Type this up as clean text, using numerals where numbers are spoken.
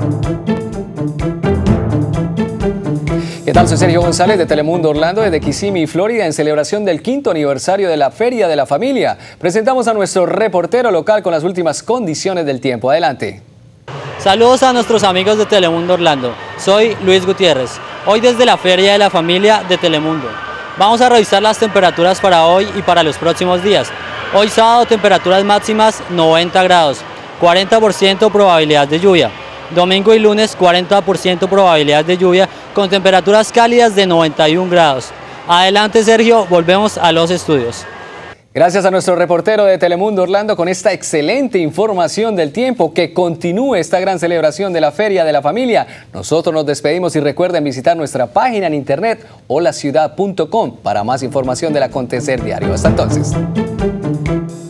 ¿Qué tal? Soy Sergio González de Telemundo Orlando desde Kissimmee, Florida, en celebración del 5º aniversario de la Feria de la Familia. Presentamos a nuestro reportero local con las últimas condiciones del tiempo. Adelante. Saludos a nuestros amigos de Telemundo Orlando. Soy Luis Gutiérrez, hoy desde la Feria de la Familia de Telemundo. Vamos a revisar las temperaturas para hoy y para los próximos días. Hoy sábado, temperaturas máximas 90 grados, 40% probabilidad de lluvia. Domingo y lunes 40% probabilidad de lluvia con temperaturas cálidas de 91 grados. Adelante Sergio, volvemos a los estudios. Gracias a nuestro reportero de Telemundo Orlando con esta excelente información del tiempo. Que continúe esta gran celebración de la Feria de la Familia. Nosotros nos despedimos y recuerden visitar nuestra página en internet holaciudad.com para más información del acontecer diario. Hasta entonces.